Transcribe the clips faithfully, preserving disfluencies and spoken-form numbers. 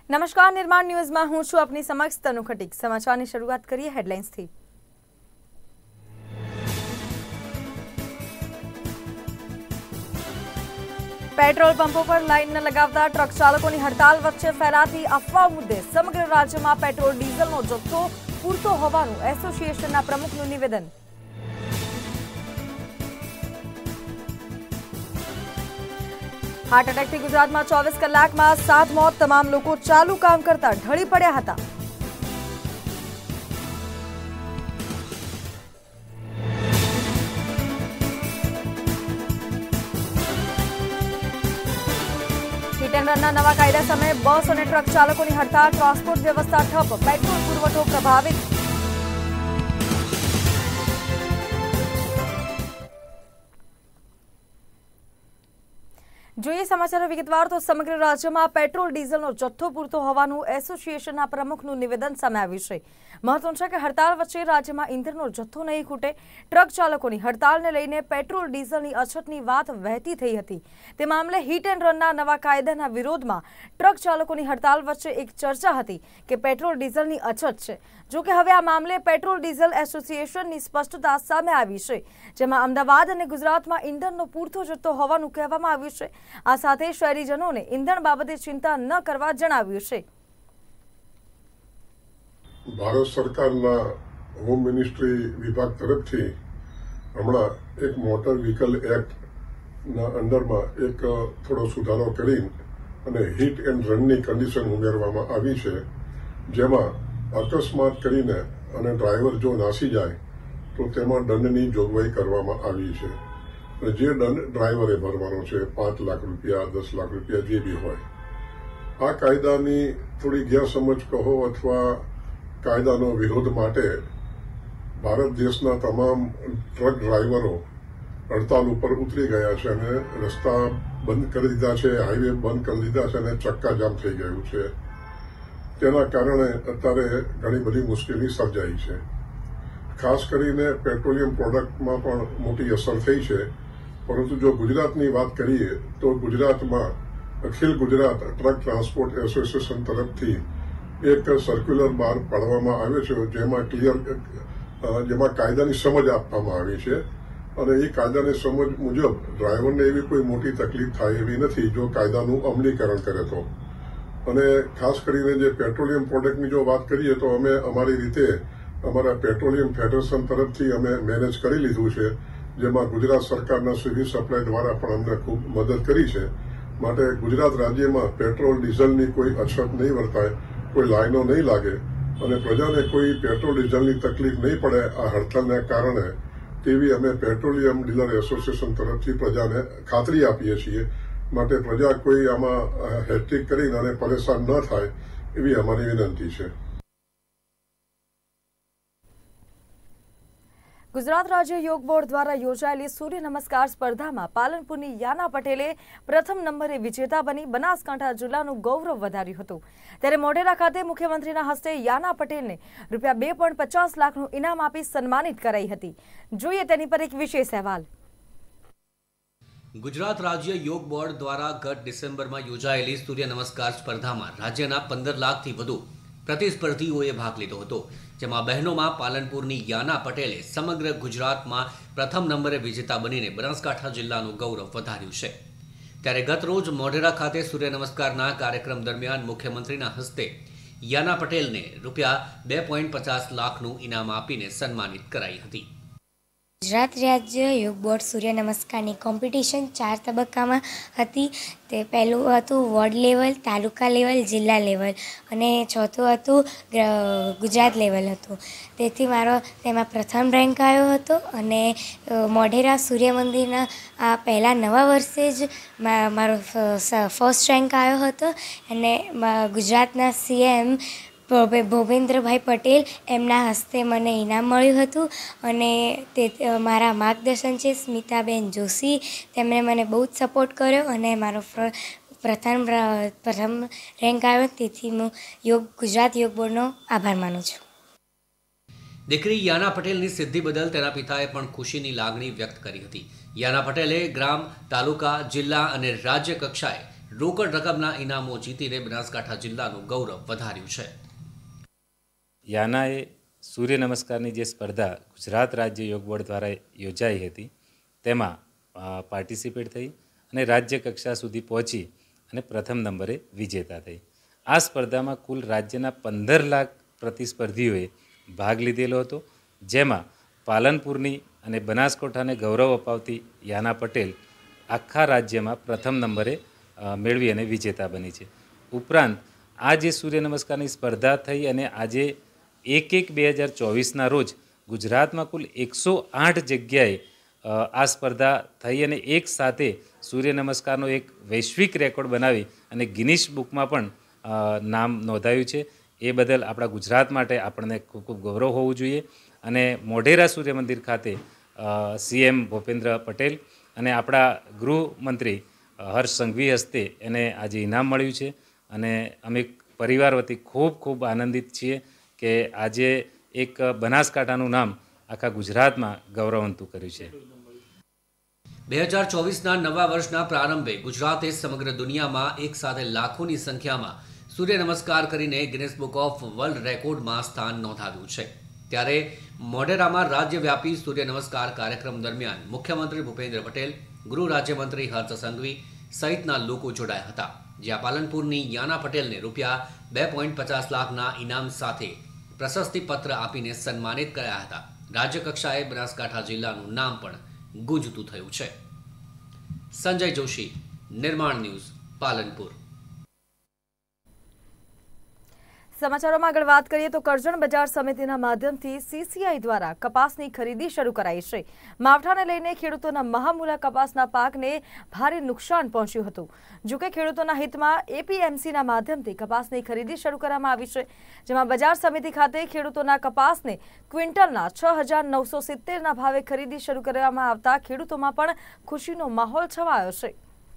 નમસ્કાર, નિર્માણ ન્યૂઝમાં હું છું આપની સમક્ષ તનુ ખટીક। સમાચારની શરૂઆત કરીએ હેડલાઇન્સથી। પેટ્રોલ પંપો પર લાઇન ન લગાવતા ટ્રક ચાલકોની હડતાલ વચ્ચે ફેલાતી અફવા મુદ્દે સમગ્ર રાજ્યમાં પેટ્રોલ ડીઝલનો જથ્થો પૂરતો હોવાનું એસોસિએશનના પ્રમુખનું નિવેદન। हार्ट अटेक थी गुजरात में चौबीस कलाक में सात मौत, तमाम लोग चालू काम करता ढળી પડ્યા હતા। हिट एंड रनના નવા કાયદા સામે બસ અને ટ્રક ચાલકોની હડતાળ, ટ્રાન્સપોર્ટ વ્યવસ્થા ઠપ, પેટ્રોલ પુરવઠો પ્રભાવિત। જોઈએ સમાચારો વિગતવાર તો સમગ્ર રાજ્યમાં પેટ્રોલ ડીઝલનો જથ્થો પૂરતો હોવાનું એસોસિએશનના પ્રમુખનું નિવેદન સામે આવ્યું છે। મહત્વનું છે કે હડતાળ વચ્ચે રાજ્યમાં ઇંધણનો જથ્થો નહીં ખૂટે। ટ્રક ચાલકોની હડતાળને લઈને પેટ્રોલ ડીઝલની અછતની વાત વહેતી થઈ હતી। તે મામલે હિટ એન્ડ રનના નવા કાયદાના વિરોધમાં ટ્રક ચાલકોની હડતાળ વચ્ચે એક ચર્ચા હતી કે પેટ્રોલ ડીઝલની અછત છે। જો કે હવે આ મામલે પેટ્રોલ ડીઝલ એસોસિએશનની સ્પષ્ટતા સામે આવી છે, જેમાં અમદાવાદ અને ગુજરાતમાં ઇંધણનો પૂરતો જથ્થો હોવાનું કહેવામાં આવ્યું છે। આ સાથે શહેરીજનોને ઇંધણ બાબતે ચિંતા ન કરવા જણાવ્યું છે। ભારત સરકારના હોમ મિનિસ્ટ્રી વિભાગ તરફથી હમણાં એક મોટર વ્હીકલ એક્ટના અંડરમાં એક થોડો સુધારો કરી અને હિટ એન્ડ રનની કન્ડિશન ઉમેરવામાં આવી છે, જેમાં અકસ્માત કરીને અને ડ્રાઈવર જો નાસી જાય તો તેમાં દંડની જોગવાઈ કરવામાં આવી છે। જે દંડ ડ્રાઈવરે ભરવાનો છે, પાંચ લાખ રૂપિયા, દસ લાખ રૂપિયા, જે બી હોય। આ કાયદાની થોડી ગેરસમજ કહો અથવા કાયદાનો વિરોધ માટે ભારત દેશના તમામ ટ્રક ડ્રાઈવરો હડતાલ ઉપર ઉતરી ગયા છે અને રસ્તા બંધ કરી દીધા છે, હાઈવે બંધ કરી દીધા છે અને ચક્કાજામ થઈ ગયું છે। તેના કારણે અત્યારે ઘણી બધી મુશ્કેલી સર્જાઈ છે। ખાસ કરીને પેટ્રોલિયમ પ્રોડક્ટમાં પણ મોટી અસર થઈ છે। પરંતુ જો ગુજરાતની વાત કરીએ તો ગુજરાતમાં Akhil Gujarat truck transport association તરફથી એક સર્ક્યુલર બહાર પાડવામાં આવ્યો છે, જેમાં ક્લિયર જેમાં કાયદાની સમજ આપવામાં આવી છે અને એ કાયદાની સમજ મુજબ ડ્રાઈવરને એવી કોઈ મોટી તકલીફ થાય એવી નથી જો કાયદાનું અમલીકરણ કરે તો। અને ખાસ કરીને જે પેટ્રોલિયમ પ્રોડક્ટની જો વાત કરીએ તો અમે અમારી રીતે અમારા પેટ્રોલિયમ ફેડરેશન તરફથી અમે મેનેજ કરી લીધું છે, જેમાં ગુજરાત સરકારના સિવિલ સપ્લાય દ્વારા પણ અમને ખૂબ મદદ કરી છે। માટે ગુજરાત રાજ્યમાં પેટ્રોલ ડીઝલની કોઈ અછત નહીં વર્તાય, કોઈ લાઈનો નહીં લાગે અને પ્રજાને કોઈ પેટ્રોલ ડીઝલની તકલીફ નહીં પડે આ હડતાલના કારણે, તેવી અમે પેટ્રોલિયમ ડીલર એસોસિએશન તરફથી પ્રજાને ખાતરી આપીએ છીએ। માટે પ્રજા કોઈ આમાં હેટ્રિક કરીને અને પરેશાન ન થાય એવી અમારી વિનંતી છે। ગુજરાત રાજ્ય યોગ બોર્ડ દ્વારા યોજાયેલી સૂર્ય નમસ્કાર સ્પર્ધામાં પાલનપુરની યાના પટેલે પ્રથમ નંબરે વિજેતા બની બનાસકાંઠા જિલ્લાનું ગૌરવ વધાર્યું હતું। ત્યારે મોઢેરા ખાતે મુખ્યમંત્રીના હસ્તે યાના પટેલને રૂપિયા બે પોઈન્ટ પચાસ લાખનું ઇનામ આપી સન્માનિત કરાઈ હતી। જોઈએ તેની પર એક વિશેષ અહેવાલ। ગુજરાત રાજ્ય યોગ બોર્ડ દ્વારા ગત ડિસેમ્બરમાં યોજાયેલી સૂર્ય નમસ્કાર સ્પર્ધામાં રાજ્યના પંદર લાખથી વધુ પ્રતિસ્પર્ધીઓએ ભાગ લીધો હતો, જેમાં બહેનોમાં પાલનપુરની યાના પટેલે સમગ્ર ગુજરાતમાં પ્રથમ નંબરે વિજેતા બનીને બનાસકાંઠા જિલ્લાનું ગૌરવ વધાર્યું છે। ત્યારે ગત રોજ મોઢેરા ખાતે સૂર્ય નમસ્કારના કાર્યક્રમ દરમિયાન મુખ્યમંત્રીના હસ્તે યાના પટેલને રૂપિયા બે પોઈન્ટ પચાસ લાખનું ઇનામ આપીને સન્માનિત કરાઈ હતી। ગુજરાત રાજ્ય યોગ બોર્ડ સૂર્ય નમસ્કારની કોમ્પિટિશન ચાર તબક્કામાં હતી। તે પહેલું હતું વોર્ડ લેવલ, તાલુકા લેવલ, જિલ્લા લેવલ અને ચોથું હતું ગુજરાત લેવલ હતું। તેથી મારો તેમાં પ્રથમ રેન્ક આવ્યો હતો અને મોઢેરા સૂર્ય મંદિરના આ પહેલાં નવા વર્ષે જ મારો ફર્સ્ટ રેન્ક આવ્યો હતો અને ગુજરાતના સીએમ ભૂપેન્દ્રભાઈ પટેલ એમના હસ્તે મને ઇનામ મળ્યું હતું અને તે મારા માર્ગદર્શન છે સ્મિતાબેન જોશી, તેમણે મને બહુ જ સપોર્ટ કર્યો અને મારો પ્રથમ પ્રથમ રેન્ક આવ્યો। તેથી હું યોગ ગુજરાત યોગ બોર્ડનો આભાર માનું છું। દીકરી યાના પટેલની સિદ્ધિ બદલ તેના પિતાએ પણ ખુશીની લાગણી વ્યક્ત કરી હતી। યાના પટેલે ગ્રામ, તાલુકા, જિલ્લા અને રાજ્ય કક્ષાએ રોકડ રકમના ઇનામો જીતીને બનાસકાંઠા જિલ્લાનું ગૌરવ વધાર્યું છે. યાનાએ સૂર્ય નમસ્કારની જે સ્પર્ધા ગુજરાત રાજ્ય યોગ બોર્ડ દ્વારા યોજાઈ હતી તેમાં પાર્ટિસિપેટ થઈ અને રાજ્ય કક્ષા સુધી પહોંચી અને પ્રથમ નંબરે વિજેતા થઈ. આ સ્પર્ધામાં કુલ રાજ્યના પંદર લાખ પ્રતિસ્પર્ધીઓએ ભાગ લીધેલો હતો, જેમાં પાલનપુરની અને બનાસકાંઠાને ગૌરવ અપાવતી યાના પટેલ આખા રાજ્યમાં પ્રથમ નંબરે મેળવી અને વિજેતા બની છે. ઉપરાંત આ જે સૂર્ય નમસ્કારની સ્પર્ધા થઈ અને આજે એક એક બે હજાર ચોવીસના રોજ ગુજરાતમાં કુલ એકસો આઠ જગ્યાએ આ સ્પર્ધા થઈ અને એક સાથે સૂર્ય નમસ્કારનો એક વૈશ્વિક રેકોર્ડ બનાવી અને ગિનિસ બુકમાં પણ નામ નોંધાયું છે. એ બદલ આપણા ગુજરાત માટે આપણને ખૂબ ખૂબ ગૌરવ હોવું જોઈએ. અને મોઢેરા સૂર્ય મંદિર ખાતે સીએમ ભૂપેન્દ્ર પટેલ અને આપણા ગૃહમંત્રી હર્ષ સંઘવી હસ્તે એને આજે ઇનામ મળ્યું છે અને અમે પરિવાર વતી ખૂબ ખૂબ આનંદિત છીએ કે આજે એક બનાસકાંઠાનું નામ આખા ગુજરાતમાં ગૌરવવંતું કર્યું છે. બે હજાર ચોવીસના નવા વર્ષના પ્રારંભે ગુજરાતે સમગ્ર દુનિયામાં એક સાથે લાખોની સંખ્યામાં સૂર્ય નમસ્કાર કરીને ગિનિસ બુક ઓફ વર્લ્ડ રેકોર્ડમાં સ્થાન નોંધાવ્યું છે. ત્યારે મોઢેરામાં રાજ્યવ્યાપી સૂર્ય નમસ્કાર કાર્યક્રમ દરમિયાન મુખ્યમંત્રી ભૂપેન્દ્ર પટેલ, ગૃહ રાજ્યમંત્રી હર્ષ સંઘવી સહિતના લોકો જોડાયા હતા. જ્યાં પાલનપુરની યાના પટેલને રૂપિયા બે પોઈન્ટ પચાસ લાખના ઇનામ સાથે પ્રશસ્તિ પત્ર આપીને સન્માનિત કર્યા હતા. રાજ્ય કક્ષાએ બનાસકાંઠા જિલ્લાનું નામ પણ ગુંજતું થયું છે. સંજય જોશી, નિર્માણ ન્યૂઝ, પાલનપુર. સમાચારોમાં આગળ વાત કરીએ તો કરજણ બજાર સમિતિના માધ્યમથી સીસીઆઈ દ્વારા કપાસની ખરીદી શરૂ કરાઈ છે. માવઠાને લઈને ખેડૂતોના મહામૂલા કપાસના પાકને ભારે નુકસાન પહોંચ્યું હતું. જોકે ખેડૂતોના હિતમાં એપીએમસીના માધ્યમથી કપાસની ખરીદી શરૂ કરવામાં આવી છે, જેમાં બજાર સમિતિ ખાતે ખેડૂતોના કપાસને ક્વિન્ટલના છ હજાર નવસો સિત્તેરના ભાવે ખરીદી શરૂ કરવામાં આવતા ખેડૂતોમાં પણ ખુશીનો માહોલ છવાયો છે.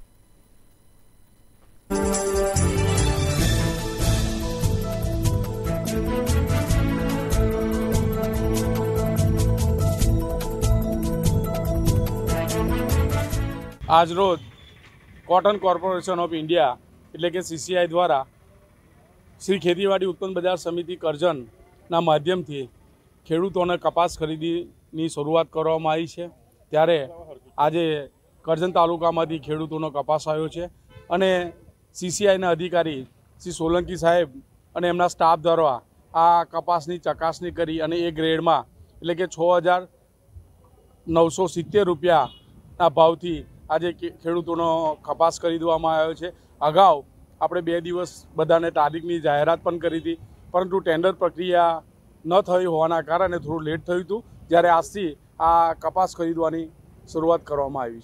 આજરોજ કોટન કોર્પોરેશન ઓફ ઇન્ડિયા એટલે કે સીસીઆઈ દ્વારા શ્રી ખેતીવાડી ઉત્પન્ન બજાર સમિતિ કરજણના માધ્યમથી ખેડૂતોને કપાસ ખરીદીની શરૂઆત કરવામાં આવી છે. ત્યારે આજે કરજણ તાલુકામાંથી ખેડૂતોનો કપાસ આવ્યો છે અને સીસીઆઈના અધિકારી શ્રી સોલંકી સાહેબ અને એમના સ્ટાફ દ્વારા આ કપાસની ચકાસણી કરી અને એ ગ્રેડમાં એટલે કે છ હજાર નવસો સિત્તેર રૂપિયાના ભાવથી આજે ખેડૂતોનો કપાસ ખરીદવામાં આવ્યો છે. અગાઉ આપણે બે દિવસ બધાને તારીખની જાહેરાત પણ કરી હતી, પરંતુ ટેન્ડર પ્રક્રિયા ન થઈ હોવાના કારણે થોડું લેટ થયું હતું. જ્યારે આજથી આ કપાસ ખરીદવાની શરૂઆત કરવામાં આવી છે.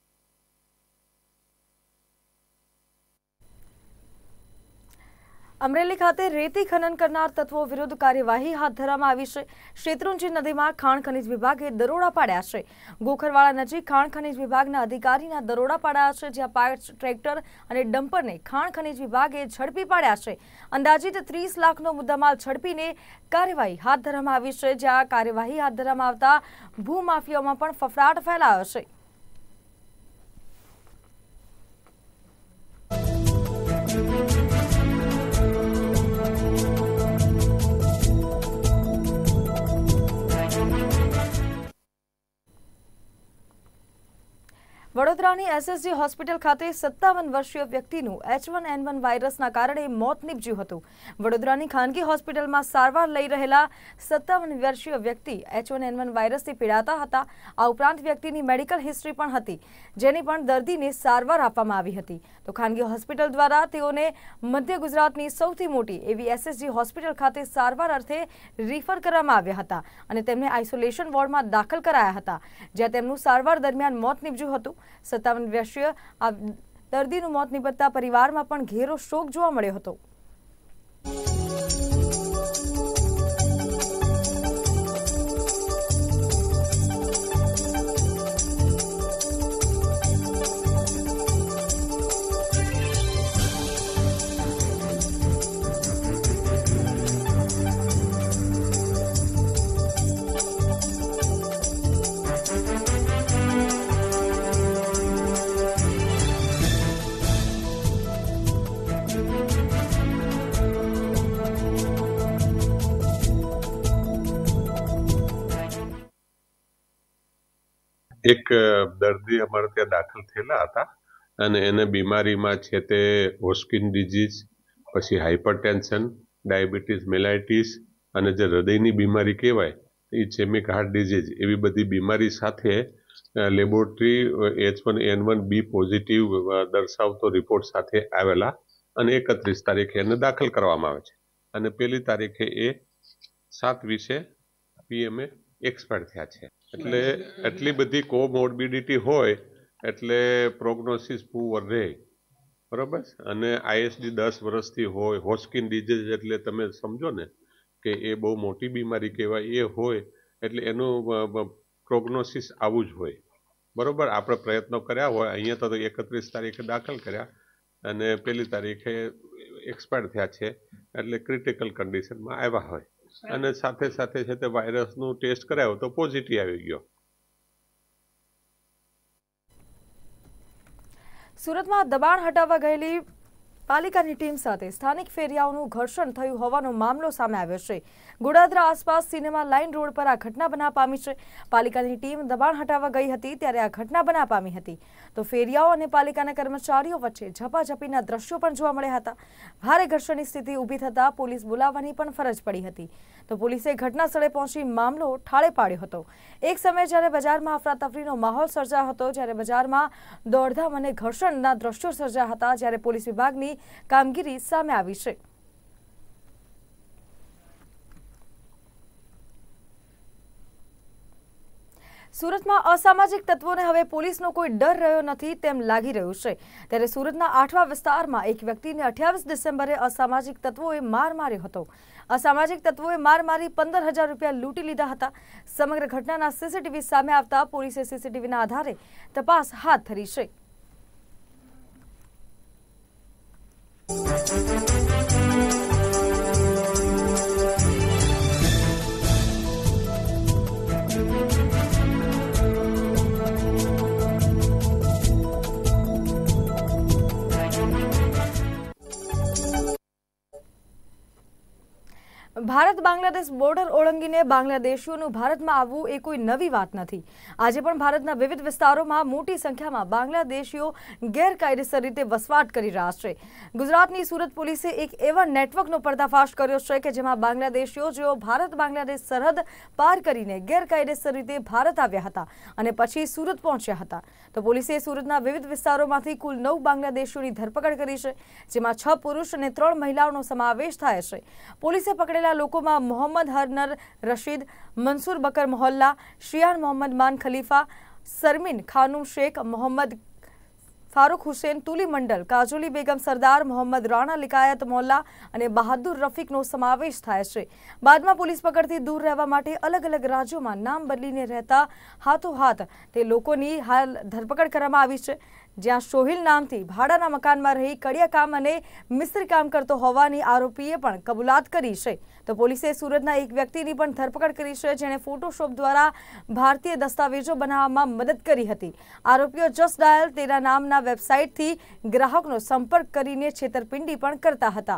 અમરેલી ખાતે રેતી ખનન કરનાર તત્વો વિરુદ્ધ કાર્યવાહી હાથ ધરવામાં આવી છે. શેત્રુંજી નદીમાં ખાણ ખનીજ વિભાગે દરોડા પાડ્યા છે. ગોખરવાડા નજીક ખાણ ખનીજ વિભાગના અધિકારીના દરોડા પાડ્યા છે, જ્યાં પાંચ ટ્રેક્ટર અને ડમ્પરને ખાણ ખનીજ વિભાગે ઝડપી પાડ્યા છે. અંદાજિત ત્રીસ લાખનો મુદ્દામાલ ઝડપીને કાર્યવાહી હાથ ધરવામાં આવી છે, જ્યાં કાર્યવાહી હાથ ધરવામાં આવતા ભૂમાફિયાઓમાં પણ ફફડાટ ફેલાયો છે. વડોદરાની એસએસજી હોસ્પિટલ ખાતે સત્તાવન વર્ષીય વ્યક્તિનું એચ વન એન વન વાયરસના કારણે મોત નીપજ્યું હતું. વડોદરાની ખાનગી હોસ્પિટલમાં સારવાર લઈ રહેલા સત્તાવન વર્ષીય વ્યક્તિ એચ વન એન વન વાયરસથી પીડાતા હતા. આ ઉપરાંત વ્યક્તિની મેડિકલ હિસ્ટ્રી પણ હતી, જેની પણ દર્દીને સારવાર આપવામાં આવી હતી. તો ખાનગી હોસ્પિટલ દ્વારા તેઓને મધ્ય ગુજરાતની સૌથી મોટી એવી એસએસજી હોસ્પિટલ ખાતે સારવાર અર્થે રિફર કરવામાં આવ્યા હતા અને તેમને આઇસોલેશન વોર્ડમાં દાખલ કરાયા હતા, જ્યાં તેમનું સારવાર દરમિયાન મોત નીપજ્યું હતું. સત્તાવન વર્ષીય આ દર્દીનું મોત નિપજતા પરિવારમાં પણ ઘેરો શોક જોવા મળ્યો હતો. એક દર્દી અમારે ત્યાં દાખલ થયેલા હતા અને એને બીમારીમાં છે તે હોસ્કિન ડિઝીઝ, પછી હાઇપરટેન્શન, ડાયાબિટીસ મેલાઇટીસ અને જે હૃદયની બીમારી કહેવાય એ ઇસ્કેમિક હાર્ટ ડિઝીઝ, એવી બધી બીમારી સાથે laboratory H one N one B positive દર્શાવતો રિપોર્ટ સાથે આવેલા અને એકત્રીસ તારીખે એને દાખલ કરવામાં આવે છે અને પહેલી તારીખે એ સાત વીસે પીએમએ એક્સપાયર થયા છે. એટલે એટલી બધી કોમોર્બિડિટી હોય એટલે પ્રોગ્નોસિસ પુઅર રહે, બરાબર. અને આઈએસડી દસ વર્ષથી હોય, હોસ્કિન ડિઝીઝ એટલે તમે સમજો ને કે એ બહુ મોટી બીમારી કહેવાય, એ હોય એટલે એનું પ્રોગ્નોસિસ આવું જ હોય, બરાબર. આપણે પ્રયત્નો કર્યા હોય, અહીંયા તો એકત્રીસ તારીખે દાખલ કર્યા અને પહેલી તારીખે એક્સપાયર થયા છે એટલે ક્રિટિકલ કન્ડિશનમાં આવ્યા હોય અને સાથે સાથે છે તે વાયરસનું ટેસ્ટ કરાયો તો પોઝિટિવ આવી ગયો. સુરતમાં દબાણ હટાવવા ગયેલી પાલિકાની ટીમ સાથે સ્થાનિક ફેરિયાઓનું ઘર્ષણ થયું હોવાનો મામલો સામે આવ્યો છે. ગોડાદરા આસપાસ સિનેમા લાઇન રોડ પર આ ઘટના બનવા પામી છે. પાલિકાની ટીમ દબાણ હટાવવા ગઈ હતી ત્યારે આ ઘટના બનવા પામી હતી તો ફેરિયાઓ અને પાલિકાના કર્મચારીઓ વચ્ચે ઝપાઝપીના દ્રશ્યો પણ જોવા મળ્યા હતા. ભારે ઘર્ષણની સ્થિતિ ઊભી થતા પોલીસ બોલાવવાની પણ ફરજ પડી હતી તો પોલીસે ઘટના સ્થળે પહોંચી મામલો ઠાળે પાડ્યો હતો. એક સમયે જ્યારે બજારમાં અફરાતફરીનો માહોલ સર્જાયો હતો, જ્યારે બજારમાં દોડધામ અને ઘર્ષણના દ્રશ્યો સર્જાયા હતા, જ્યારે પોલીસ વિભાગની કામગીરી સામે આવી છે. સુરતમાં અસામાજિક તત્વોને હવે પોલીસનો કોઈ ડર રહ્યો નથી તેમ લાગી રહ્યું છે. ત્યારે સુરતના આઠવા વિસ્તારમાં એક વ્યક્તિને અઠ્યાવીસ ડિસેમ્બરે અસામાજિક તત્વોએ માર માર્યો હતો. અસામાજિક તત્વોએ માર મારી પંદર હજાર રૂપિયા લૂંટી લીધા હતા. સમગ્ર ઘટનાના સીસીટીવી સામે આવતા પોલીસે સીસીટીવીના આધારે તપાસ હાથ ધરી છે. ભારત બાંગ્લાદેશ બોર્ડર ઓળંગીને બાંગ્લાદેશીઓનું ભારતમાં આવવું એ કોઈ નવી વાત નથી. આજે પણ ભારતના વિવિધ વિસ્તારોમાં મોટી સંખ્યામાં બાંગ્લાદેશીઓ ગેરકાયદેસર રીતે વસવાટ કરી રહ્યા છે. ગુજરાતની સુરત પોલીસે એક એવા નેટવર્કનો પર્દાફાશ કર્યો છે કે જેમાં બાંગ્લાદેશીઓ જેઓ ભારત બાંગ્લાદેશ સરહદ પાર કરીને ગેરકાયદેસર રીતે ભારત આવ્યા હતા અને પછી સુરત પહોંચ્યા હતા. તો પોલીસે સુરતના વિવિધ વિસ્તારોમાંથી કુલ નવ બાંગ્લાદેશીઓની ધરપકડ કરી છે, જેમાં છ પુરુષ અને ત્રણ મહિલાઓનો સમાવેશ થાય છે. પોલીસે પકડેલા લોકોમાં મોહમ્મદ હરનર રશીદ, મંસૂર બકર મોહલ્લા, શિયાન મોહમ્મદ માન ખલીફા, સરમીન ખાનુમ શેખ, મોહમ્મદ ફારૂક હુસેન તુલી મંડલ, કાજોલી બેગમ સરદાર, મોહમ્મદ રાણા લિકાયત મોલ્લા અને બહાદુર રફીકનો સમાવેશ થાય છે. બાદમાં પોલીસ પકડથી દૂર રહેવા માટે અલગ અલગ રાજ્યોમાં નામ બદલીને રહેતા હાથોહાથ તે લોકોની હાલ ધરપકડ કરવામાં આવી છે. જ્યાં સોહિલ નામથી ભાડાના મકાનમાં રહી કડિયા કામ અને મિસ્ત્રી કામ કરતો હોવાની આરોપીએ પણ કબૂલાત કરી છે. તો પોલીસે સુરતના એક વ્યક્તિની પણ ધરપકડ કરી છે, જેણે ફોટોશોપ દ્વારા ભારતીય દસ્તાવેજો બનાવવામાં મદદ કરી હતી. આરોપીઓ જસ્ટ ડાયલ તેના નામના વેબસાઇટથી ગ્રાહકનો સંપર્ક કરીને છેતરપિંડી પણ કરતા હતા.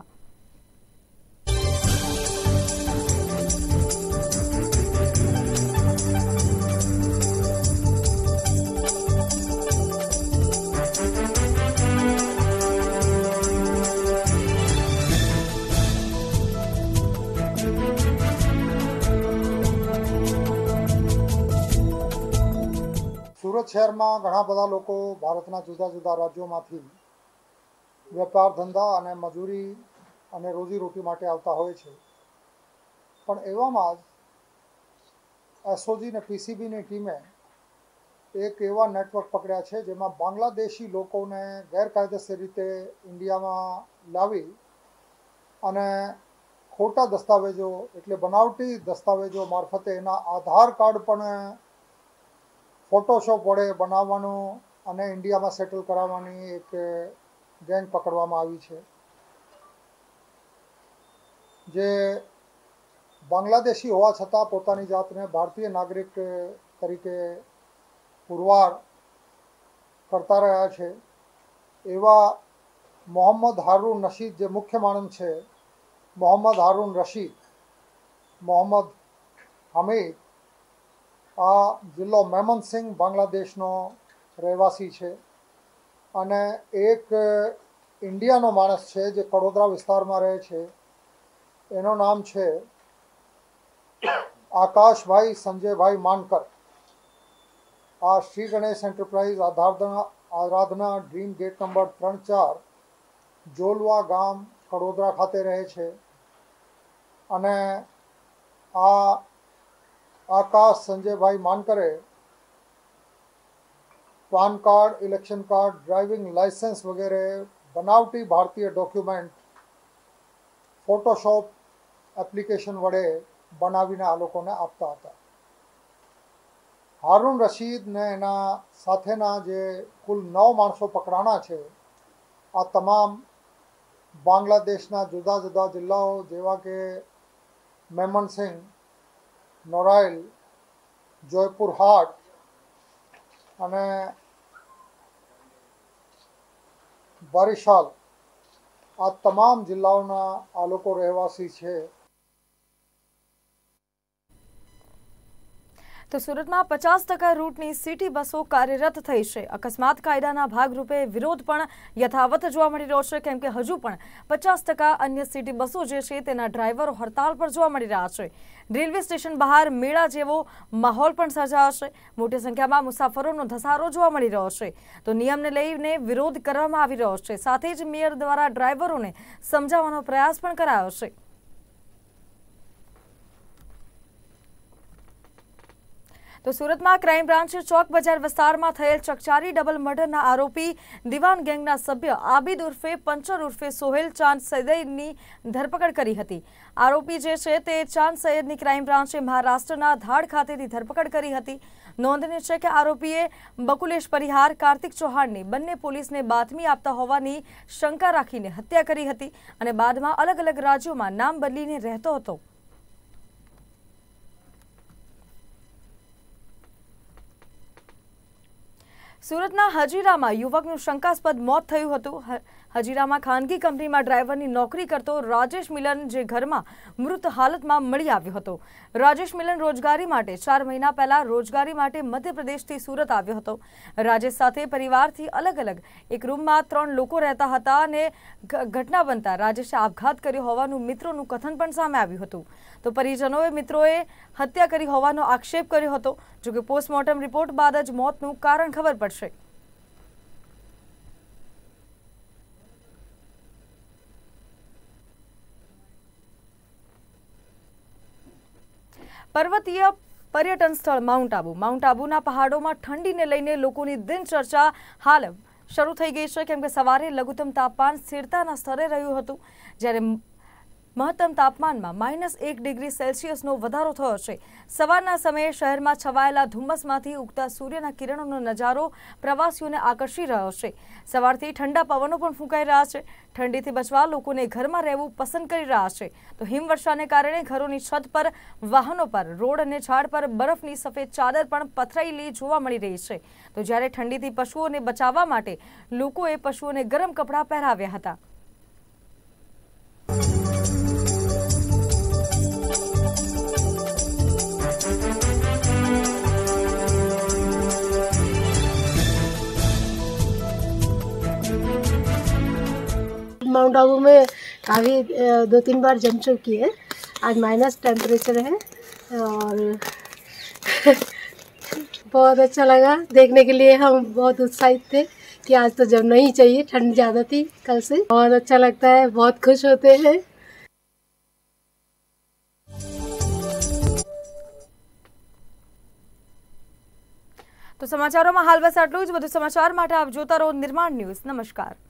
સુરત શહેરમાં ઘણા બધા લોકો ભારતના જુદા જુદા રાજ્યોમાંથી વેપાર ધંધા અને મજૂરી અને રોજીરોટી માટે આવતા હોય છે. પણ એવામાં જ એસઓજી અને પીસીબીની ટીમે એક એવા નેટવર્ક પકડ્યા છે જેમાં બાંગ્લાદેશી લોકોને ગેરકાયદેસર રીતે ઇન્ડિયામાં લાવી અને ખોટા દસ્તાવેજો એટલે બનાવટી દસ્તાવેજો મારફતે એના આધાર કાર્ડ પણ ફોટોશોપ વડે બનાવવાનું અને ઇન્ડિયામાં સેટલ કરાવવાની એક ગેંગ પકડવામાં આવી છે, જે બાંગ્લાદેશી હોવા છતાં પોતાની જાતને ભારતીય નાગરિક તરીકે પુરવાર કરતા રહ્યા છે. એવા મોહમ્મદ હારૂન રશીદ જે મુખ્ય માણસ છે, મોહમ્મદ હારૂન રશીદ, મોહમ્મદ હમીદ આ જિલ્લો મેમનસિંહ બાંગ્લાદેશનો રહેવાસી છે અને એક ઇન્ડિયાનો માણસ છે જે કડોદરા વિસ્તારમાં રહે છે. એનું નામ છે આકાશભાઈ સંજયભાઈ માનકર. આ Shri Ganesh enterprise Aradhana Aradhana dream gate number ત્રણ ચાર જોલવા ગામ કડોદરા ખાતે રહે છે અને આ આકાશ સંજયભાઈ માનકરે pan card, election card, driving licence વગેરે બનાવટી ભારતીય ડોક્યુમેન્ટ ફોટોશોપ એપ્લિકેશન વડે બનાવીને આ લોકોને આપતા હતા. હારૂન રશીદ ને એના સાથેના જે કુલ નવ માણસો પકડાણા છે આ તમામ બાંગ્લાદેશના જુદા જુદા જિલ્લાઓ જેવા કે મેમનસિંહ, નોરાઇલ, જોયપુર હાટ અને બારિશાલ આ તમામ જિલ્લાઓના આ લોકો રહેવાસી છે. તો સુરતમાં પચાસ ટકા રૂટની સિટી બસો કાર્યરત થઈ છે. અકસ્માત કાયદાના ભાગરૂપે વિરોધ પણ યથાવત જોવા મળી રહ્યો છે, કેમ કે હજુ પણ પચાસ ટકા અન્ય સિટી બસો જે છે તેના ડ્રાઈવરો હડતાળ પર જોવા મળી રહ્યા છે. રેલવે સ્ટેશન બહાર મેળા જેવો માહોલ પણ સર્જાયો છે. મોટી સંખ્યામાં મુસાફરોનો ધસારો જોવા મળી રહ્યો છે. તો નિયમને લઈને વિરોધ કરવામાં આવી રહ્યો છે. સાથે જ મેયર દ્વારા ડ્રાઈવરોને સમજાવવાનો પ્રયાસ પણ કરાયો છે. તો સુરતમાં ક્રાઇમ બ્રાન્ચે ચોક બજાર વિસ્તારમાં થયેલ ચકચારી ડબલ મર્ડરના આરોપી દિવાન ગેંગના સભ્ય આબિદ ઉર્ફે પંચર ઉર્ફે સોહેલ ચાંદ સૈદની ધરપકડ કરી હતી. આરોપી જે છે તે ચાંદ સૈયદની ક્રાઇમ બ્રાન્ચે મહારાષ્ટ્રના ધાડ ખાતેથી ધરપકડ કરી હતી. નોંધનીય છે કે આરોપીએ બકુલેશ પરિહાર, કાર્તિક ચૌહાણની બંને પોલીસને બાતમી આપતા હોવાની શંકા રાખીને હત્યા કરી હતી અને બાદમાં અલગ અલગ રાજ્યોમાં નામ બદલીને રહેતો હતો. સુરતના હજીરામાં યુવકનું શંકાસ્પદ મોત થયું હતું. હજીરામાં ખાનગી કંપનીમાં ડ્રાઈવરની નોકરી કરતો રાજેશ મિલન જે ઘરમાં મૃત હાલતમાં મળી આવ્યો હતો. રાજેશ મિલન રોજગારી માટે ચાર મહિના પહેલા રોજગારી માટે મધ્યપ્રદેશથી સુરત આવ્યો હતો. રાજેશ સાથે પરિવારથી અલગ અલગ એક રૂમમાં ત્રણ લોકો રહેતા હતા અને ઘટના બનતા રાજેશે આપઘાત કર્યો હોવાનું મિત્રોનું કથન પણ સામે આવ્યું હતું. તો પરિજનોએ મિત્રોએ હત્યા કરી હોવાનો આક્ષેપ કર્યો હતો. જોકે પોસ્ટમોર્ટમ રિપોર્ટ બાદ જ મોતનું કારણ ખબર પડશે. પર્વતીય પર્યટન સ્થળ માઉન્ટ આબુ. માઉન્ટ આબુના પહાડોમાં ઠંડીને લઈને લોકોની દિનચર્ચા હાલ શરૂ થઈ ગઈ છે, કેમ કે સવારે લઘુત્તમ તાપમાન સ્થિરતાના સ્તરે રહ્યું હતું, જ્યારે મહત્તમ તાપમાનમાં માઇનસ એક ડિગ્રી સેલ્સિયસનો વધારો થયો છે. સવારના સમયે શહેરમાં છવાયેલા ધુમ્મસમાંથી ઉગતા સૂર્યના કિરણોનો નજારો પ્રવાસીઓને આકર્ષી રહ્યો છે. સવારથી ઠંડા પવનો પણ ફૂંકાઈ રહ્યા છે. ઠંડીથી બચવા લોકોને ઘરમાં રહેવું પસંદ કરી રહ્યા છે. તો હિમવર્ષાને કારણે ઘરોની છત પર, વાહનો પર, રોડ અને ઝાડ પર બરફની સફેદ ચાદર પણ પથરાયેલી જોવા મળી રહી છે. તો જ્યારે ઠંડીથી પશુઓને બચાવવા માટે લોકોએ પશુઓને ગરમ કપડાં પહેરાવ્યા હતા. माउंट आबू में काफ़ी दो तीन बार जम चुकी है. आज माइनस टेम्परेचर है और बहुत अच्छा लगा देखने के लिए. हम बहुत उत्साहित थे कि आज तो जमना ही चाहिए. ठंड ज़्यादा थी कल से. बहुत अच्छा लगता है, बहुत खुश होते हैं. તો સમાચારોમાં હાલ બસ આટલું જ. વધુ સમાચાર માટે આપ જોતા રહો નિર્માણ ન્યૂઝ. નમસ્કાર.